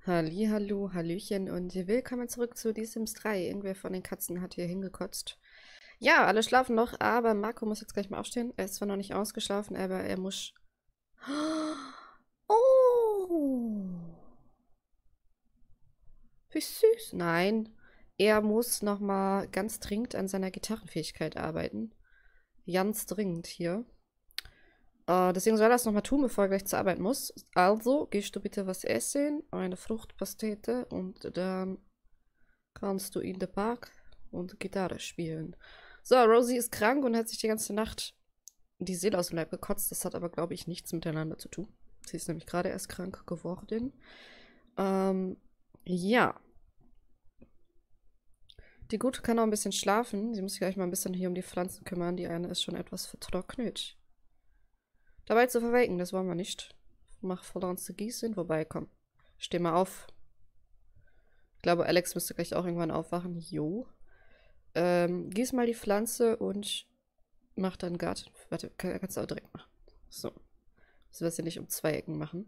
Hallihallo, Hallöchen und willkommen zurück zu The Sims 3. Irgendwer von den Katzen hat hier hingekotzt. Ja, alle schlafen noch, aber Marco muss jetzt gleich mal aufstehen. Er ist zwar noch nicht ausgeschlafen, aber er muss... Oh! Wie süß. Nein, er muss noch mal ganz dringend an seiner Gitarrenfähigkeit arbeiten. Ganz dringend hier. Deswegen soll er das nochmal tun, bevor er gleich zur Arbeit muss. Also, gehst du bitte was essen, eine Fruchtpastete und dann kannst du in den Park und Gitarre spielen. So, Rosie ist krank und hat sich die ganze Nacht die Seele aus dem Leib gekotzt. Das hat aber, glaube ich, nichts miteinander zu tun. Sie ist nämlich gerade erst krank geworden. Ja. Die Gute kann auch ein bisschen schlafen. Sie muss sich gleich mal ein bisschen hier um die Pflanzen kümmern. Die eine ist schon etwas vertrocknet. Dabei zu verwelken, das wollen wir nicht. Mach verlorene Gießen, wobei, komm. Steh mal auf. Ich glaube, Alex müsste gleich auch irgendwann aufwachen. Jo. Gieß mal die Pflanze und mach dann Garten. Warte, kannst du auch direkt machen. So. Müssen wir es ja nicht um zwei Ecken machen.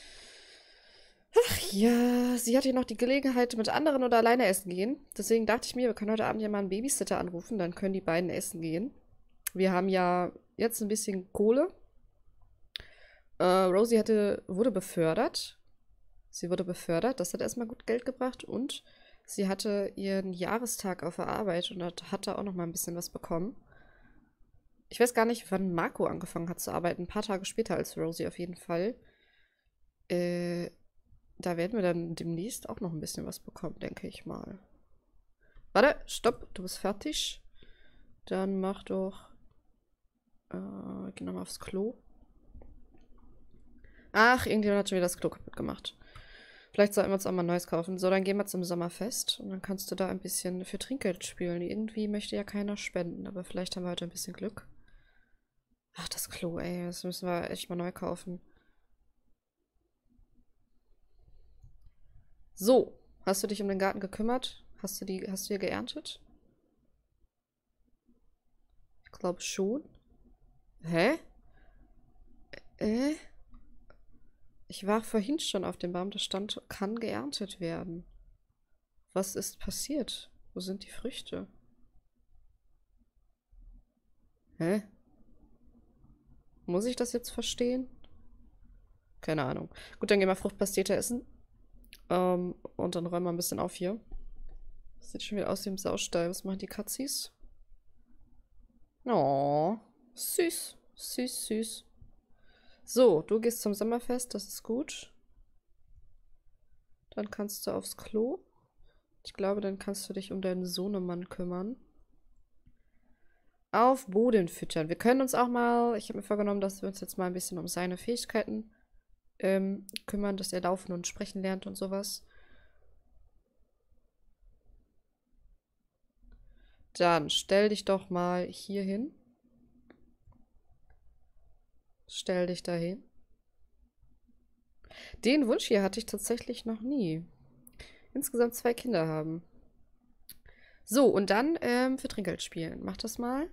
Ach ja, sie hat hier noch die Gelegenheit, mit anderen oder alleine essen gehen. Deswegen dachte ich mir, wir können heute Abend ja mal einen Babysitter anrufen. Dann können die beiden essen gehen. Wir haben ja jetzt ein bisschen Kohle. Rosie wurde befördert. Sie wurde befördert. Das hat erstmal gut Geld gebracht. Und sie hatte ihren Jahrestag auf der Arbeit und hat da auch noch mal ein bisschen was bekommen. Ich weiß gar nicht, wann Marco angefangen hat zu arbeiten. Ein paar Tage später als Rosie auf jeden Fall. Da werden wir dann demnächst auch noch ein bisschen was bekommen, denke ich mal. Warte, stopp, du bist fertig. Dann mach doch... geh nochmal aufs Klo. Ach, irgendjemand hat schon wieder das Klo kaputt gemacht. Vielleicht sollten wir uns auch mal ein neues kaufen. So, dann gehen wir zum Sommerfest und dann kannst du da ein bisschen für Trinkgeld spielen. Irgendwie möchte ja keiner spenden, aber vielleicht haben wir heute ein bisschen Glück. Ach, das Klo, ey, das müssen wir echt mal neu kaufen. So, hast du dich um den Garten gekümmert? Hast du hier geerntet? Ich glaube schon. Hä? Ich war vorhin schon auf dem Baum, da stand, kann geerntet werden. Was ist passiert? Wo sind die Früchte? Hä? Muss ich das jetzt verstehen? Keine Ahnung. Gut, dann gehen wir Fruchtpastete essen. Und dann räumen wir ein bisschen auf hier. Das sieht schon wieder aus wie im Saustall. Was machen die Katzis? Oh, süß. Süß, süß. So, du gehst zum Sommerfest, das ist gut. Dann kannst du aufs Klo. Ich glaube, dann kannst du dich um deinen Sohnemann kümmern. Auf Boden füttern. Wir können uns auch mal, ich habe mir vorgenommen, dass wir uns jetzt mal ein bisschen um seine Fähigkeiten kümmern, dass er laufen und sprechen lernt und sowas. Dann stell dich doch mal hier hin. Stell dich da hin. Den Wunsch hier hatte ich tatsächlich noch nie. Insgesamt 2 Kinder haben. So, und dann für Trinkgeld spielen. Mach das mal.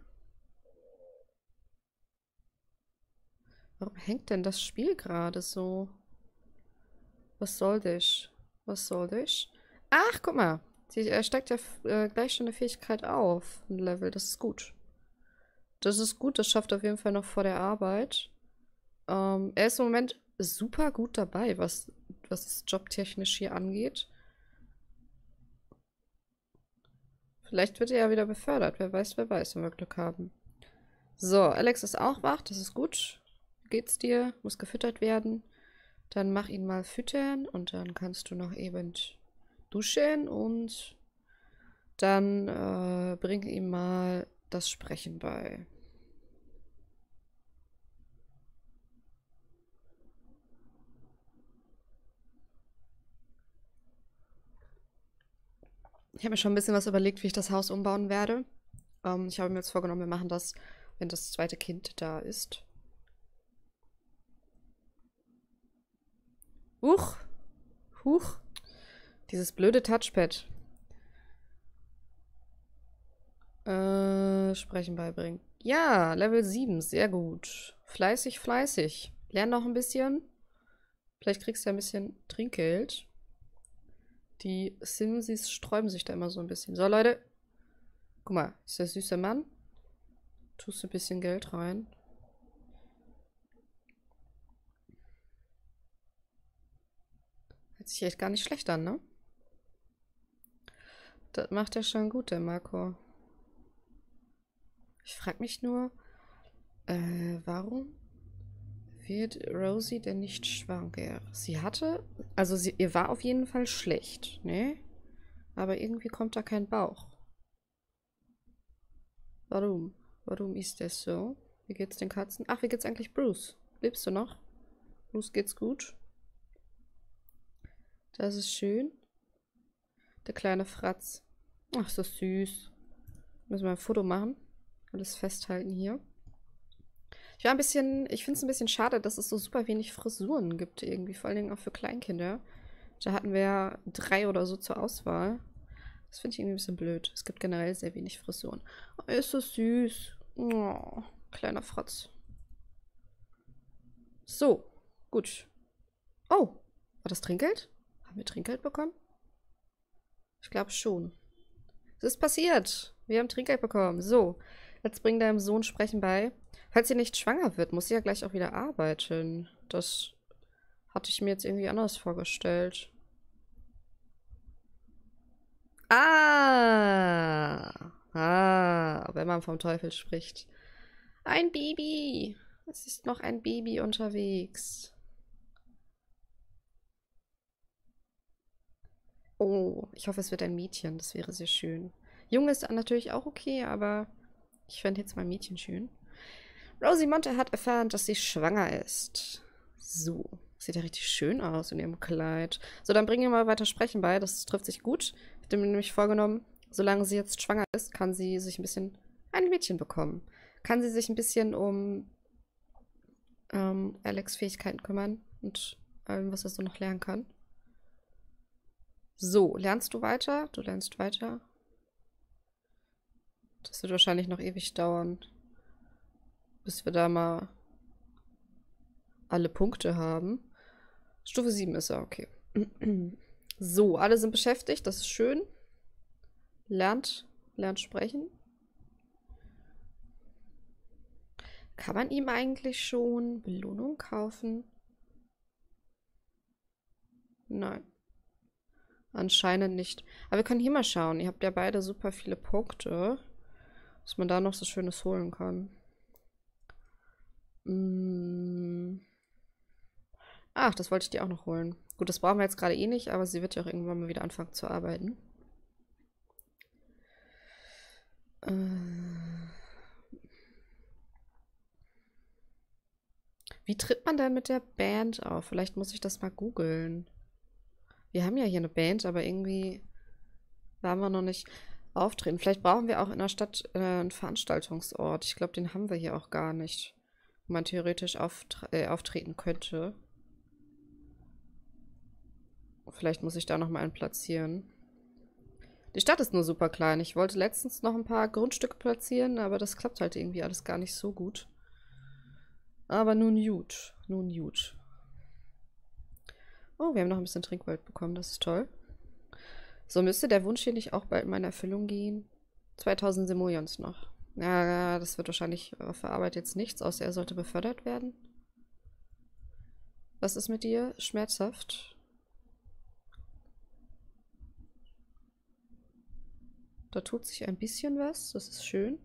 Warum hängt denn das Spiel gerade so? Was soll das? Was soll das? Ach, guck mal. Er steigt ja gleich schon eine Fähigkeit auf. Ein Level. Das ist gut. Das ist gut. Das schafft auf jeden Fall noch vor der Arbeit. Er ist im Moment super gut dabei, was es jobtechnisch hier angeht. Vielleicht wird er ja wieder befördert. Wer weiß, wenn wir Glück haben. So, Alex ist auch wach. Das ist gut. Wie geht's dir? Muss gefüttert werden. Dann mach ihn mal füttern und dann kannst du noch eben duschen und dann bring ihm mal das Sprechen bei. Ich habe mir schon ein bisschen was überlegt, wie ich das Haus umbauen werde. Ich habe mir jetzt vorgenommen, wir machen das, wenn das zweite Kind da ist. Huch! Huch! Dieses blöde Touchpad. Sprechen beibringen. Ja, Level 7, sehr gut. Fleißig, fleißig. Lern noch ein bisschen. Vielleicht kriegst du ja ein bisschen Trinkgeld. Die Simsis sträuben sich da immer so ein bisschen. So, Leute. Guck mal, ist der süße Mann. Tust du ein bisschen Geld rein. Hört sich echt gar nicht schlecht an, ne? Das macht er schon gut, der Marco. Ich frage mich nur, warum wird Rosie denn nicht schwanger? Sie hatte, also ihr war auf jeden Fall schlecht, ne? Aber irgendwie kommt da kein Bauch. Warum? Warum ist das so? Wie geht's den Katzen? Ach, wie geht's eigentlich Bruce? Lebst du noch? Bruce geht's gut. Das ist schön. Der kleine Fratz. Ach, so süß. Müssen wir ein Foto machen. Alles festhalten hier. Ich finde es ein bisschen schade, dass es so super wenig Frisuren gibt irgendwie. Vor allen Dingen auch für Kleinkinder. Da hatten wir ja 3 oder so zur Auswahl. Das finde ich irgendwie ein bisschen blöd. Es gibt generell sehr wenig Frisuren. Oh, er ist so süß. Oh, kleiner Fratz. So, gut. Oh, war das Trinkgeld? Haben wir Trinkgeld bekommen? Ich glaube schon. Es ist passiert. Wir haben Trinkgeld bekommen. So, jetzt bring deinem Sohn Sprechen bei. Falls sie nicht schwanger wird, muss sie ja gleich auch wieder arbeiten. Das hatte ich mir jetzt irgendwie anders vorgestellt. Wenn man vom Teufel spricht. Ein Baby. Es ist noch ein Baby unterwegs. Oh, ich hoffe, es wird ein Mädchen. Das wäre sehr schön. Junge ist natürlich auch okay, aber ich fände jetzt mal Mädchen schön. Rosamonte hat erfahren, dass sie schwanger ist. So. Sieht ja richtig schön aus in ihrem Kleid. So, dann bringen wir mal weiter Sprechen bei. Das trifft sich gut. Ich habe mir nämlich vorgenommen, solange sie jetzt schwanger ist, kann sie sich ein bisschen ein Mädchen bekommen. Kann sie sich ein bisschen um Alex' Fähigkeiten kümmern und allem, was er so noch lernen kann. So, lernst du weiter? Du lernst weiter. Das wird wahrscheinlich noch ewig dauern, bis wir da mal alle Punkte haben. Stufe 7 ist er, okay. So, alle sind beschäftigt, das ist schön. Lernt sprechen. Kann man ihm eigentlich schon Belohnung kaufen? Nein. Anscheinend nicht. Aber wir können hier mal schauen. Ihr habt ja beide super viele Punkte. Was man da noch so Schönes holen kann. Ach, das wollte ich dir auch noch holen. Gut, das brauchen wir jetzt gerade eh nicht, aber sie wird ja auch irgendwann mal wieder anfangen zu arbeiten. Wie tritt man denn mit der Band auf? Vielleicht muss ich das mal googeln. Wir haben ja hier eine Band, aber irgendwie waren wir noch nicht auftreten. Vielleicht brauchen wir auch in der Stadt einen Veranstaltungsort. Ich glaube, den haben wir hier auch gar nicht, wo man theoretisch auftreten könnte. Vielleicht muss ich da noch mal einen platzieren. Die Stadt ist nur super klein. Ich wollte letztens noch ein paar Grundstücke platzieren, aber das klappt halt irgendwie alles gar nicht so gut. Aber nun gut. Nun gut. Oh, wir haben noch ein bisschen Trinkgeld bekommen. Das ist toll. So, müsste der Wunsch hier nicht auch bald mal in Erfüllung gehen? 2000 Simoleons noch. Ja, das wird wahrscheinlich auf der Arbeit jetzt nichts, außer er sollte befördert werden. Was ist mit dir? Schmerzhaft? Da tut sich ein bisschen was. Das ist schön.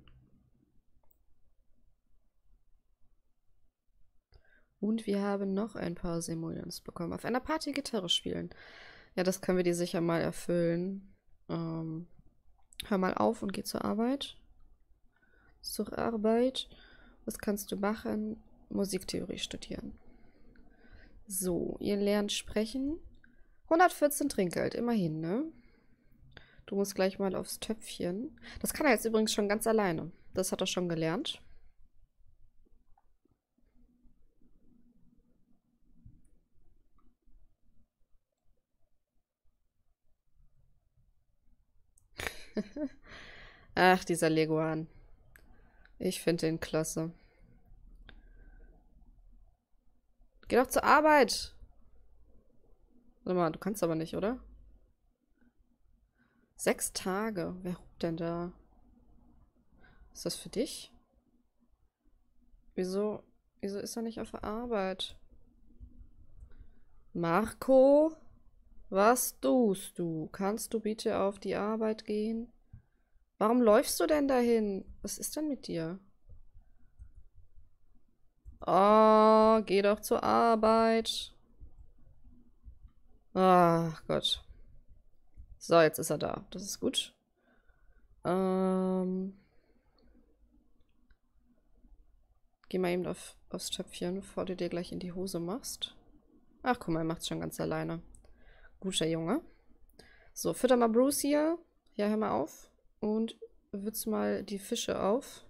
Und wir haben noch ein paar Simoleons bekommen. Auf einer Party Gitarre spielen. Ja, das können wir dir sicher mal erfüllen. Hör mal auf und geh zur Arbeit. Zur Arbeit. Was kannst du machen? Musiktheorie studieren. So, ihr lernt sprechen. 114 Trinkgeld, immerhin, ne? Du musst gleich mal aufs Töpfchen. Das kann er jetzt übrigens schon ganz alleine. Das hat er schon gelernt. Ach, dieser Leguan. Ich finde den klasse. Geh doch zur Arbeit. Warte mal, du kannst aber nicht, oder? 6 Tage. Wer hupt denn da? Ist das für dich? Wieso ist er nicht auf der Arbeit? Marco, was tust du? Kannst du bitte auf die Arbeit gehen? Warum läufst du denn dahin? Was ist denn mit dir? Oh, geh doch zur Arbeit. Ach Gott. So, jetzt ist er da. Das ist gut. Geh mal eben aufs Töpfchen, bevor du dir gleich in die Hose machst. Ach, guck mal, er macht's schon ganz alleine. Guter Junge. So, fütter mal Bruce hier. Ja, hör mal auf. Und würz mal die Fische auf.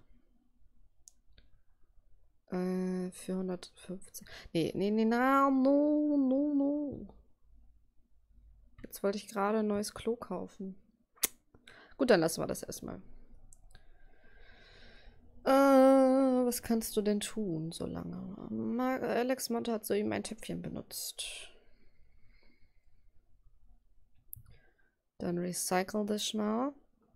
Für 115. Nee, no. Jetzt wollte ich gerade ein neues Klo kaufen. Gut, dann lassen wir das erstmal. Was kannst du denn tun, so lange? Alex Monte hat soeben ein Töpfchen benutzt. Dann recycle das mal.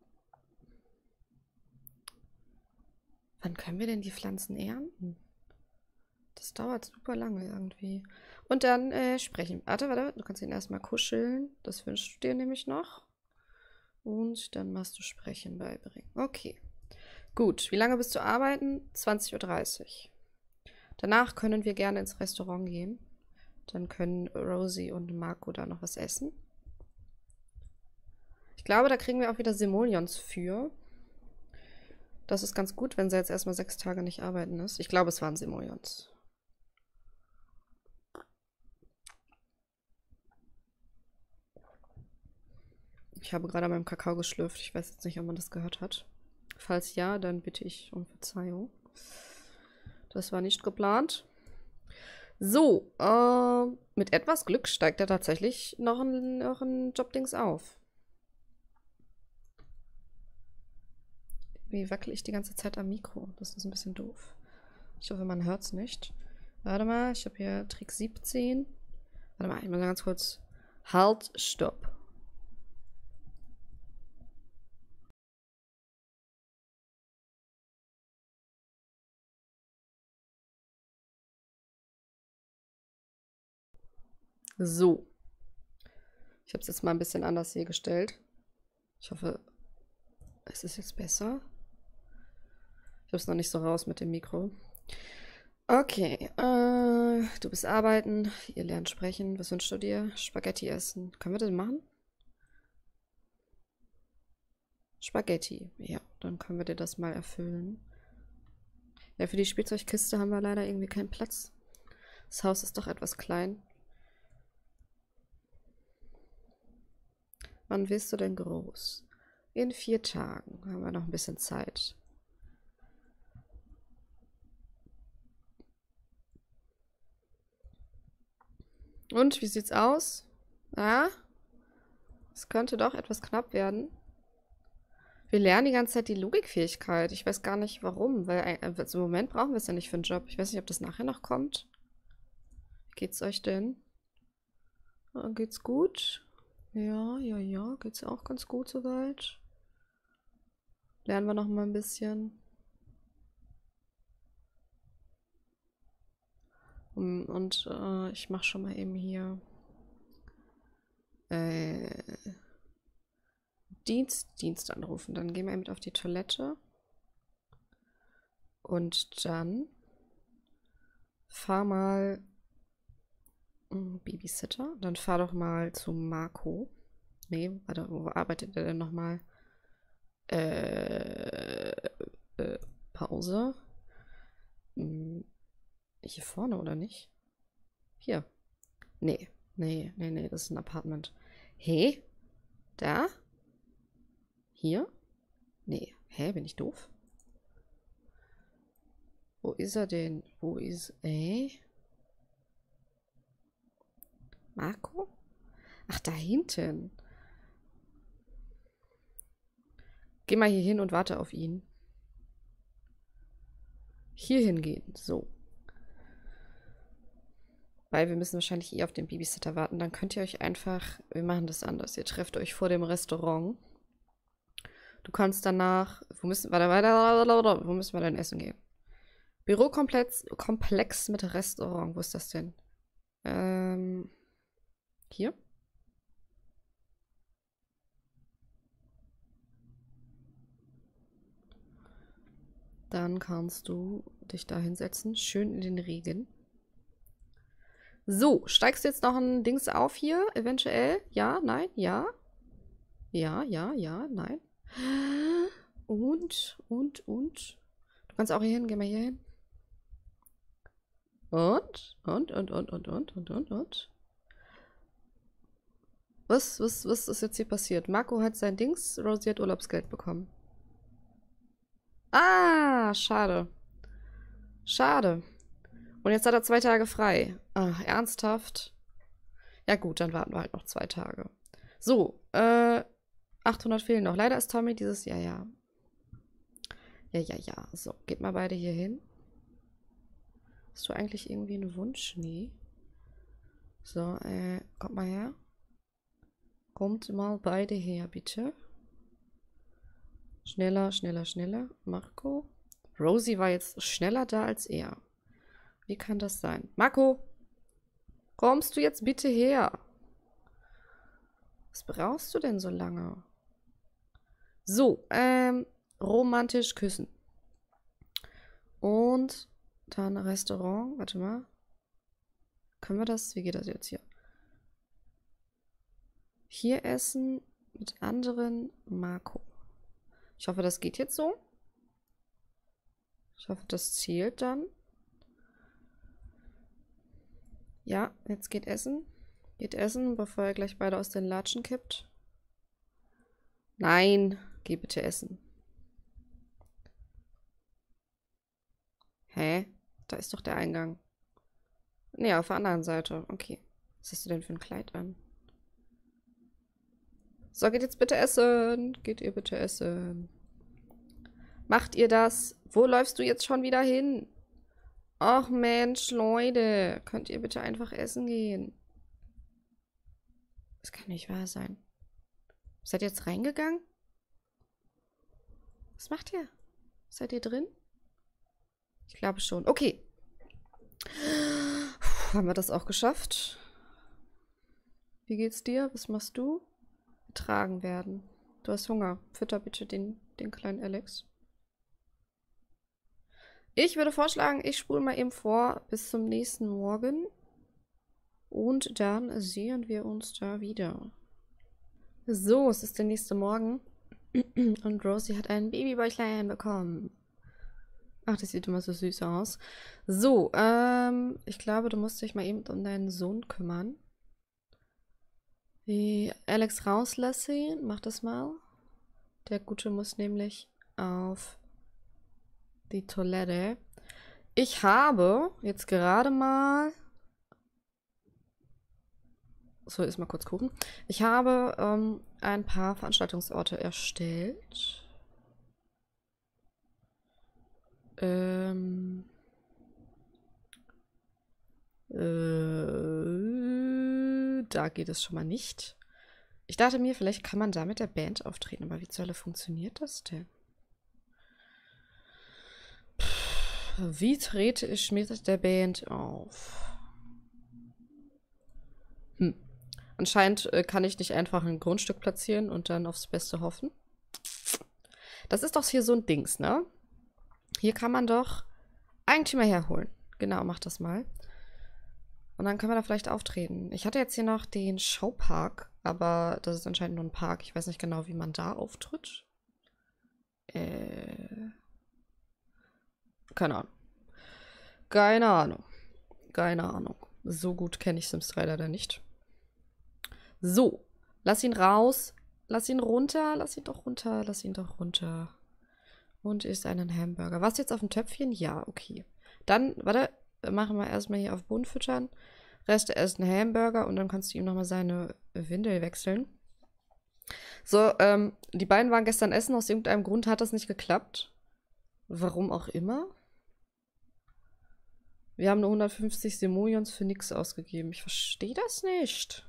Wann können wir denn die Pflanzen ernten? Das dauert super lange irgendwie. Und dann sprechen. Warte, du kannst ihn erstmal kuscheln. Das wünschst du dir nämlich noch. Und dann machst du Sprechen beibringen. Okay. Gut. Wie lange bist du arbeiten? 20:30 Uhr. Danach können wir gerne ins Restaurant gehen. Dann können Rosie und Marco da noch was essen. Ich glaube, da kriegen wir auch wieder Simoleons für. Das ist ganz gut, wenn sie jetzt erstmal 6 Tage nicht arbeiten ist. Ich glaube, es waren Simoleons. Ich habe gerade an meinem Kakao geschlürft. Ich weiß jetzt nicht, ob man das gehört hat. Falls ja, dann bitte ich um Verzeihung. Das war nicht geplant. So, mit etwas Glück steigt er tatsächlich noch ein Jobdings auf. Wie wackel ich die ganze Zeit am Mikro? Das ist ein bisschen doof. Ich hoffe, man hört es nicht. Warte mal, ich habe hier Trick 17. Warte mal, ich muss ganz kurz. Halt, stopp. So. Ich habe es jetzt mal ein bisschen anders hier gestellt. Ich hoffe, es ist jetzt besser. Ich habe es noch nicht so raus mit dem Mikro. Okay, du bist arbeiten, ihr lernt sprechen. Was wünschst du dir? Spaghetti essen. Können wir das machen? Spaghetti, ja, dann können wir dir das mal erfüllen. Ja, für die Spielzeugkiste haben wir leider irgendwie keinen Platz. Das Haus ist doch etwas klein. Wann willst du denn groß? In 4 Tagen haben wir noch ein bisschen Zeit. Und, wie sieht's aus? Ja? Es könnte doch etwas knapp werden. Wir lernen die ganze Zeit die Logikfähigkeit. Ich weiß gar nicht, warum, weil im Moment brauchen wir es ja nicht für einen Job. Ich weiß nicht, ob das nachher noch kommt. Wie geht's euch denn? Geht's gut? Ja. Geht's auch ganz gut soweit. Lernen wir noch mal ein bisschen. Und ich mache schon mal eben hier Dienst anrufen. Dann gehen wir eben auf die Toilette. Und dann fahr mal Babysitter. Dann fahr doch mal zu Marco. Nee, warte, wo arbeitet er denn nochmal? Pause. Hier vorne, oder nicht? Hier. Nee, das ist ein Apartment. Hey? Da? Hier? Nee. Hä, bin ich doof? Wo ist er denn? Wo ist... Marco? Ach, da hinten. Geh mal hier hin und warte auf ihn. Hier hingehen. So. Weil wir müssen wahrscheinlich auf den Babysitter warten. Dann könnt ihr euch einfach... Wir machen das anders. Ihr trefft euch vor dem Restaurant. Du kannst danach. Wo müssen wir denn essen gehen? Bürokomplex mit Restaurant. Wo ist das denn? Hier? Dann kannst du dich da hinsetzen. Schön in den Regen. So, steigst du jetzt noch ein Dings auf hier? Eventuell? Ja, nein, ja. Ja, ja, ja, nein. Und. Du kannst auch hier hin, geh mal hier hin. Und. Was ist jetzt hier passiert? Marco hat sein Dings, Rosie hat Urlaubsgeld bekommen. Ah, schade. Schade. Und jetzt hat er 2 Tage frei. Ach, ernsthaft? Ja gut, dann warten wir halt noch 2 Tage. So, 800 fehlen noch. Leider ist Tommy dieses Jahr, ja. Ja. So, geht mal beide hier hin. Hast du eigentlich irgendwie einen Wunsch? Nee. So, kommt mal her. Kommt mal beide her, bitte. Schneller. Marco. Rosie war jetzt schneller da als er. Wie kann das sein? Marco! Kommst du jetzt bitte her? Was brauchst du denn so lange? So, romantisch küssen. Und dann Restaurant. Warte mal. Können wir das? Wie geht das jetzt hier? Hier essen mit anderen Marco. Ich hoffe, das geht jetzt so. Ich hoffe, das zählt dann. Ja, jetzt geht essen. Geht essen, bevor er gleich beide aus den Latschen kippt. Nein, geh bitte essen. Hä? Da ist doch der Eingang. Nee, auf der anderen Seite. Okay. Was hast du denn für ein Kleid an? So, geht jetzt bitte essen. Geht ihr bitte essen. Macht ihr das? Wo läufst du jetzt schon wieder hin? Ach Mensch, Leute. Könnt ihr bitte einfach essen gehen? Das kann nicht wahr sein. Seid ihr jetzt reingegangen? Was macht ihr? Seid ihr drin? Ich glaube schon. Okay. Puh, haben wir das auch geschafft? Wie geht's dir? Was machst du? Getragen werden. Du hast Hunger. Fütter bitte den kleinen Alex. Ich würde vorschlagen, ich spule mal eben vor bis zum nächsten Morgen. Und dann sehen wir uns da wieder. So, es ist der nächste Morgen. Und Rosie hat ein Babybäuchlein bekommen. Ach, das sieht immer so süß aus. So, ich glaube, du musst dich mal eben um deinen Sohn kümmern. Wie Alex rauslassen. Mach das mal. Der Gute muss nämlich auf die Toilette. Ich habe jetzt gerade mal... So, jetzt mal kurz gucken. Ich habe ein paar Veranstaltungsorte erstellt. Da geht es schon mal nicht. Ich dachte mir, vielleicht kann man da mit der Band auftreten, aber wie zur Hölle funktioniert das denn? Wie trete ich mit der Band auf? Anscheinend kann ich nicht einfach ein Grundstück platzieren und dann aufs Beste hoffen. Das ist doch hier so ein Dings, ne? Hier kann man doch Eigentümer herholen. Genau, mach das mal. Und dann können wir da vielleicht auftreten. Ich hatte jetzt hier noch den Showpark, aber das ist anscheinend nur ein Park. Ich weiß nicht genau, wie man da auftritt. Keine Ahnung. Keine Ahnung. So gut kenne ich Sims 3 leider nicht. So, lass ihn raus. Lass ihn runter. Lass ihn doch runter. Und isst einen Hamburger. Was jetzt auf dem Töpfchen? Ja, okay. Dann, warte, machen wir erstmal hier auf Boden füttern. Reste essen Hamburger und dann kannst du ihm nochmal seine Windel wechseln. So, die beiden waren gestern essen. Aus irgendeinem Grund hat das nicht geklappt. Warum auch immer. Wir haben nur 150 Simoleons für nichts ausgegeben. Ich verstehe das nicht.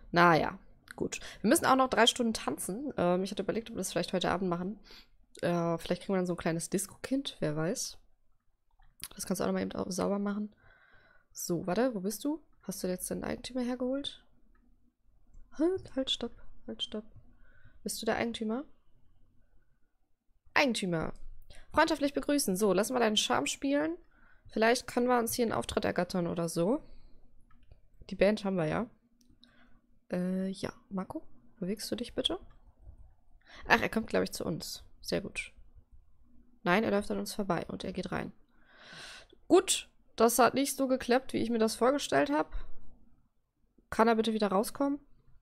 Naja, gut. Wir müssen auch noch 3 Stunden tanzen. Ich hatte überlegt, ob wir das vielleicht heute Abend machen. Vielleicht kriegen wir dann so ein kleines Disco-Kind, wer weiß. Das kannst du auch noch mal eben sauber machen. So, warte, wo bist du? Hast du jetzt den Eigentümer hergeholt? Halt, stopp. Halt, stopp. Bist du der Eigentümer? Eigentümer. Freundschaftlich begrüßen. So, lass mal deinen Charme spielen. Vielleicht können wir uns hier einen Auftritt ergattern oder so. Die Band haben wir ja. Ja. Marco, bewegst du dich bitte? Ach, er kommt, glaube ich, zu uns. Sehr gut. Nein, er läuft an uns vorbei und er geht rein. Gut, das hat nicht so geklappt, wie ich mir das vorgestellt habe. Kann er bitte wieder rauskommen?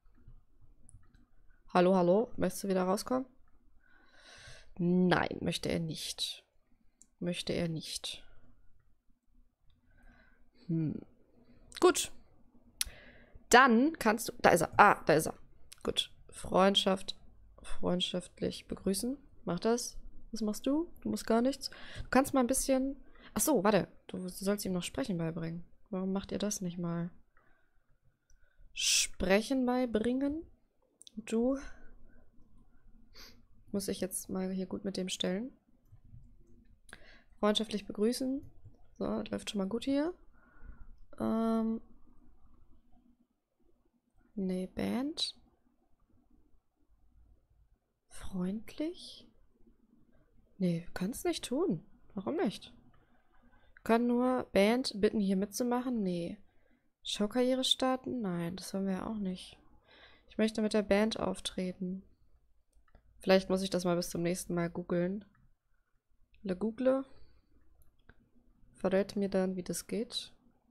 Hallo, hallo, möchtest du wieder rauskommen? Nein, möchte er nicht. Möchte er nicht. Gut. Dann kannst du... Da ist er. Ah, da ist er. Gut. Freundschaftlich begrüßen. Mach das. Was machst du? Du musst gar nichts. Du kannst mal ein bisschen... Ach so, warte. Du sollst ihm noch Sprechen beibringen. Warum macht ihr das nicht mal? Sprechen beibringen? Du... Muss ich jetzt mal hier gut mit dem stellen. Freundschaftlich begrüßen. So, das läuft schon mal gut hier. Nee, Band. Freundlich? Nee, kann's nicht tun. Warum nicht? Kann nur Band bitten, hier mitzumachen? Nee. Showkarriere starten? Nein, das wollen wir ja auch nicht. Ich möchte mit der Band auftreten. Vielleicht muss ich das mal bis zum nächsten Mal googeln. Le Google verrät mir dann, wie das geht.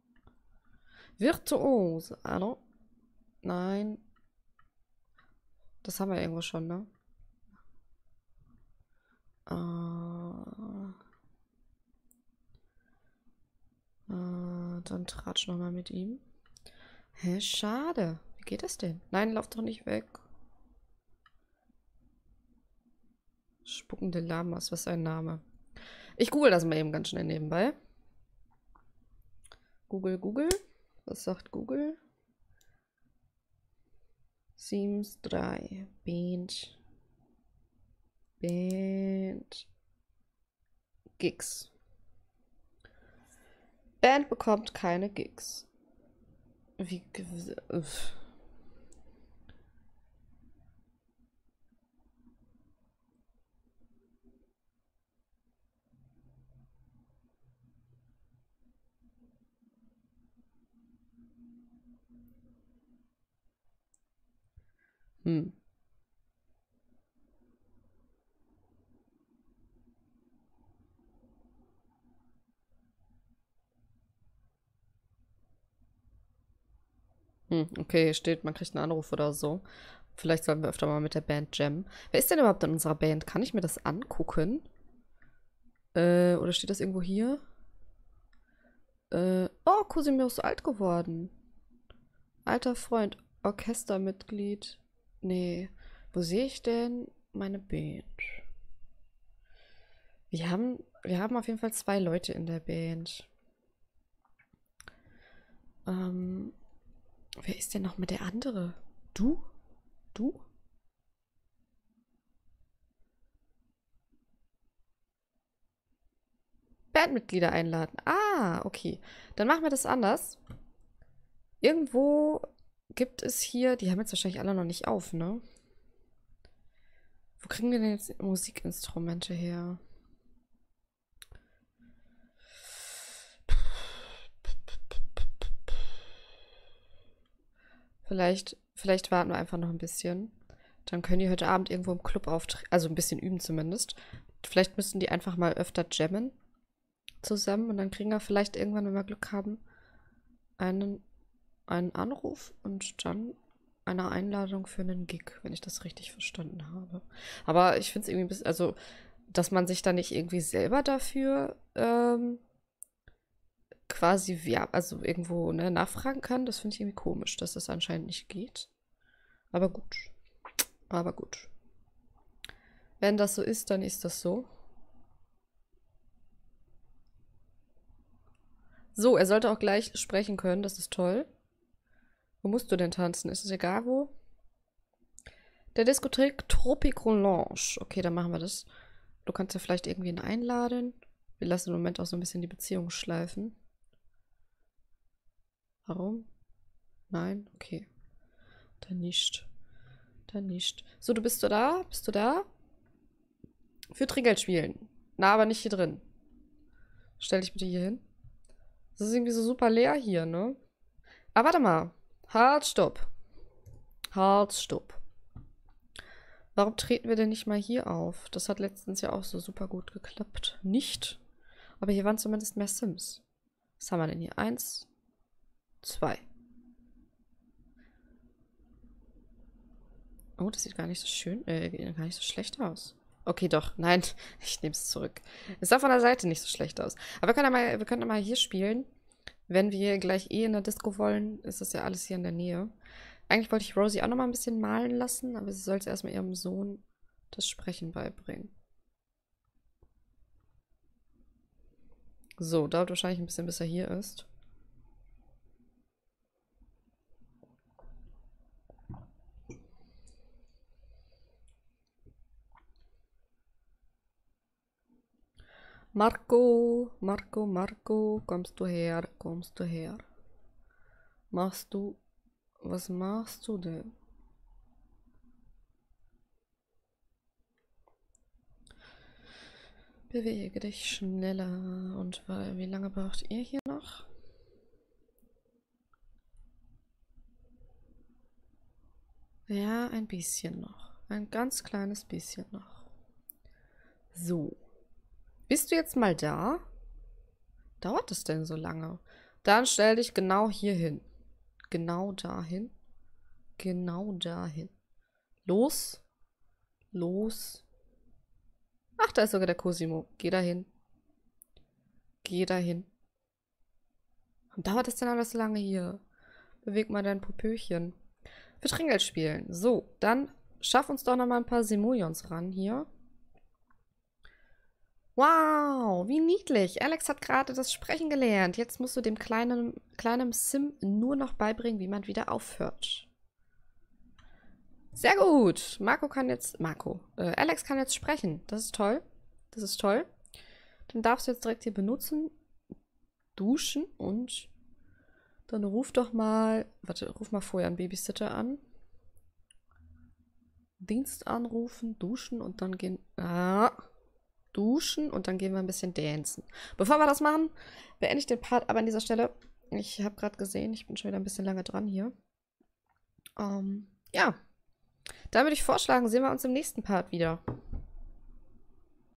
Virtuose. Hallo? Nein. Das haben wir irgendwo schon, ne? Dann tratsch nochmal mit ihm. Hä, schade. Wie geht das denn? Nein, lauf doch nicht weg. Spuckende Lamas, was ist ein Name? Ich google das mal eben ganz schnell nebenbei. Google. Was sagt Google? Sims 3. Band. Gigs. Band bekommt keine Gigs. Wie... Okay, hier steht, man kriegt einen Anruf oder so. Vielleicht sollen wir öfter mal mit der Band jammen. Wer ist denn überhaupt in unserer Band? Kann ich mir das angucken? Oder steht das irgendwo hier? Oh, Cosimir ist so alt geworden. Alter Freund, Orchestermitglied. Nee, wo sehe ich denn meine Band? Wir haben auf jeden Fall 2 Leute in der Band. Wer ist denn noch mit der andere? Du? Du? Bandmitglieder einladen. Ah, okay. Dann machen wir das anders. Irgendwo gibt es hier, die haben jetzt wahrscheinlich alle noch nicht auf, ne? Wo kriegen wir denn jetzt Musikinstrumente her? Vielleicht warten wir einfach noch ein bisschen. Dann können die heute Abend irgendwo im Club auftreten. Also ein bisschen üben zumindest. Vielleicht müssten die einfach mal öfter jammen zusammen. Und dann kriegen wir vielleicht irgendwann, wenn wir Glück haben, einen Anruf und dann eine Einladung für einen Gig, wenn ich das richtig verstanden habe. Aber ich finde es irgendwie ein bisschen, also, dass man sich da nicht irgendwie selber dafür quasi, ja, also irgendwo ne, nachfragen kann, das finde ich irgendwie komisch, dass das anscheinend nicht geht. Aber gut. Aber gut. Wenn das so ist, dann ist das so. So, er sollte auch gleich sprechen können, das ist toll. Wo musst du denn tanzen? Ist es egal wo? Der Diskothek Tropico Lounge. Okay, dann machen wir das. Du kannst ja vielleicht irgendwen einladen. Wir lassen im Moment auch so ein bisschen die Beziehung schleifen. Warum? Nein? Okay. Dann nicht. Dann nicht. So, du bist da? Bist du da? Für Trinkgeld spielen. Na, aber nicht hier drin. Stell dich bitte hier hin. Das ist irgendwie so super leer hier, ne? Aber warte mal. Halt, stopp. Halt, stopp. Warum treten wir denn nicht mal hier auf? Das hat letztens ja auch so super gut geklappt. Nicht. Aber hier waren zumindest mehr Sims. Was haben wir denn hier? 1, 2. Oh, das sieht gar nicht so schön, gar nicht so schlecht aus. Okay, doch. Nein, ich nehme es zurück. Es sah von der Seite nicht so schlecht aus. Aber wir können ja mal hier spielen. Wenn wir gleich in der Disco wollen, ist das ja alles hier in der Nähe. Eigentlich wollte ich Rosie auch noch mal ein bisschen malen lassen, aber sie sollte erstmal ihrem Sohn das Sprechen beibringen. So, dauert wahrscheinlich ein bisschen, bis er hier ist. Marco, Marco, Marco, kommst du her, kommst du her. Was machst du denn? Bewege dich schneller. Und wie lange braucht ihr hier noch? Ja, ein bisschen noch. Ein ganz kleines bisschen noch. So. Bist du jetzt mal da? Dauert es denn so lange? Dann stell dich genau hier hin. Genau dahin. Genau dahin. Los. Los. Ach, da ist sogar der Cosimo. Geh dahin. Geh dahin. Und dauert es denn alles so lange hier? Beweg mal dein Popöchen. Für Trinkgeld spielen. So, dann schaff uns doch noch mal ein paar Simoleons ran hier. Wow, wie niedlich. Alex hat gerade das Sprechen gelernt. Jetzt musst du dem kleinen Sim nur noch beibringen, wie man wieder aufhört. Sehr gut. Alex kann jetzt sprechen. Das ist toll. Das ist toll. Dann darfst du jetzt direkt hier benutzen. Duschen und dann ruf mal vorher einen Babysitter an. Dienst anrufen, duschen und dann gehen. Duschen und dann gehen wir ein bisschen dancen. Bevor wir das machen, beende ich den Part aber an dieser Stelle. Ich habe gerade gesehen, ich bin schon wieder ein bisschen lange dran hier. Ja. Dann würde ich vorschlagen, sehen wir uns im nächsten Part wieder.